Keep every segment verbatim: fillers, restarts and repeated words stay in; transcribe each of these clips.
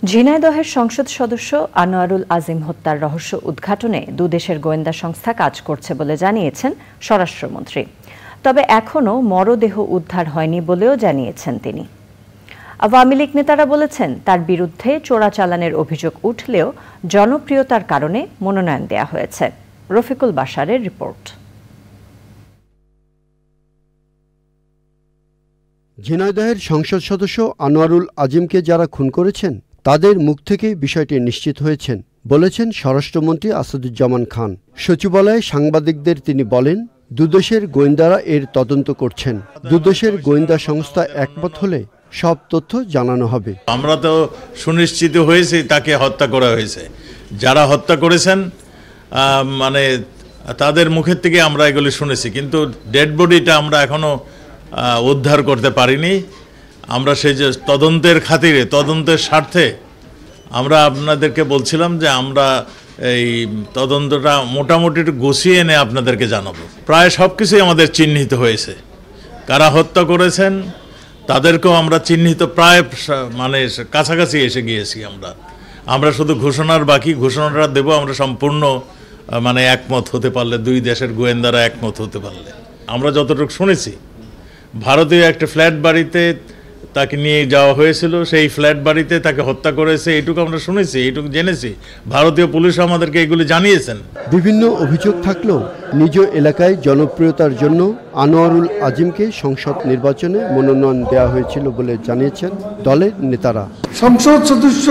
ঝিনাইদহের সংসদ সদস্য আনোয়ারুল আজিম হত্যার রহস্য উদ্ঘাটনে দুদেশের গোয়েন্দা সংস্থা কাজ করছে বলে জানিয়েছেন স্বরাষ্ট্রমন্ত্রী। তবে এখনও মরদেহ উদ্ধার হয়নি বলেও জানিয়েছেন তিনি। আওয়ামী লীগ নেতারা বলেছেন, তার বিরুদ্ধে চোরাচালানের অভিযোগ উঠলেও জনপ্রিয়তার কারণে মনোনয়ন দেয়া হয়েছে। রফিকুল বাশারের রিপোর্ট। ঝিনাইদহের সংসদ সদস্য আনোয়ারুল আজিমকে যারা খুন করেছেন তাদের মুখ থেকেই বিষয়টি নিশ্চিত হয়েছেন বলেছেন স্বরাষ্ট্রমন্ত্রী আসাদুজ্জামান খান। সচিবালয়ে সাংবাদিকদের তিনি বলেন, দুদেশের গোয়েন্দারা এর তদন্ত করছেন। দুদেশের গোয়েন্দা সংস্থা একমত হলে সব তথ্য জানানো হবে। আমরা তো সুনিশ্চিত হয়েছে তাকে হত্যা করা হয়েছে। যারা হত্যা করেছেন মানে তাদের মুখের থেকে আমরা এগুলি শুনেছি, কিন্তু ডেড বডিটা আমরা এখনো উদ্ধার করতে পারিনি। আমরা সেই যে তদন্তের খাতিরে, তদন্তের স্বার্থে আমরা আপনাদেরকে বলছিলাম যে আমরা এই তদন্তটা মোটামুটি গুছিয়ে এনে আপনাদেরকে জানাবো। প্রায় সব কিছুই আমাদের চিহ্নিত হয়েছে। কারা হত্যা করেছেন তাদেরকেও আমরা চিহ্নিত, প্রায় মানে কাছাকাছি এসে গিয়েছি। আমরা আমরা শুধু ঘোষণার বাকি, ঘোষণাটা দেবো আমরা সম্পূর্ণ মানে একমত হতে পারলে, দুই দেশের গোয়েন্দারা একমত হতে পারলে। আমরা যতটুকু শুনেছি, ভারতীয় একটা ফ্ল্যাট বাড়িতে তাকে নিয়ে যাওয়া হয়েছিল, সেই ফ্ল্যাট বাড়িতে তাকে হত্যা করেছে, এইটুকু আমরা শুনেছি, এইটুকু জেনেছি। ভারতীয় পুলিশ আমাদেরকে এগুলি জানিয়েছেন। বিভিন্ন অভিযোগ থাকলেও নিজ এলাকায় জনপ্রিয়তার জন্য আনোয়ারুল আজিমকে সংসদ নির্বাচনে মনোনয়ন দেওয়া হয়েছিল বলে জানিয়েছেন দলের নেতারা। সংসদ সদস্য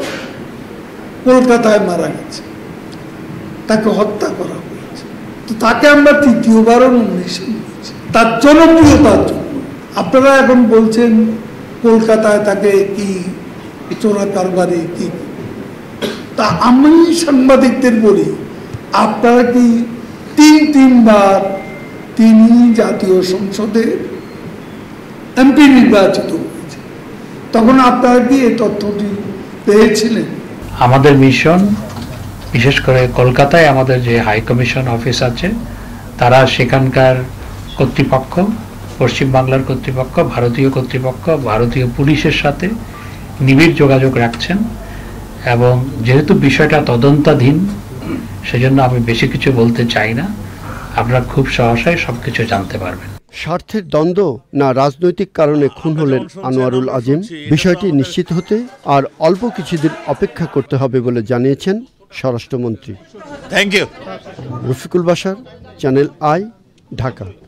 কলকাতায় মারা গেছে, তাকে হত্যা করা হয়েছে, তো তাকে আমরা তৃতীয়বারও নমিনেশন দিয়েছি তার জনপ্রিয়তার জন্য। আপনারা এখন বলছেন কলকাতায় তাকে কি চোরা কারবারি কি, তা আমি সাংবাদিকদের বলি, আপনারা কি তিন তিনবার তিনি জাতীয় সংসদের এমপি নির্বাচিত হয়েছে, তখন আপনারা কি এই তথ্যটি পেয়েছিলেন? আমাদের মিশন, বিশেষ করে কলকাতায় আমাদের যে হাই কমিশন অফিস আছে, তারা সেখানকার কর্তৃপক্ষ, পশ্চিমবাংলার কর্তৃপক্ষ, ভারতীয় কর্তৃপক্ষ, ভারতীয় পুলিশের সাথে নিবিড় যোগাযোগ রাখছেন। এবং যেহেতু বিষয়টা তদন্তাধীন, সেজন্য আমি বেশি কিছু বলতে চাই না। আপনারা খুব সহসায় সবকিছু জানতে পারবেন। স্বার্থের দ্বন্দ্ব না রাজনৈতিক কারণে খুন হলেন আনোয়ারুল আজিম, বিষয়টি নিশ্চিত হতে আর অল্প কিছুদিন অপেক্ষা করতে হবে বলে জানিয়েছেন স্বরাষ্ট্রমন্ত্রী। Thank you. Rafiqul Bashar, channel I, Dhaka.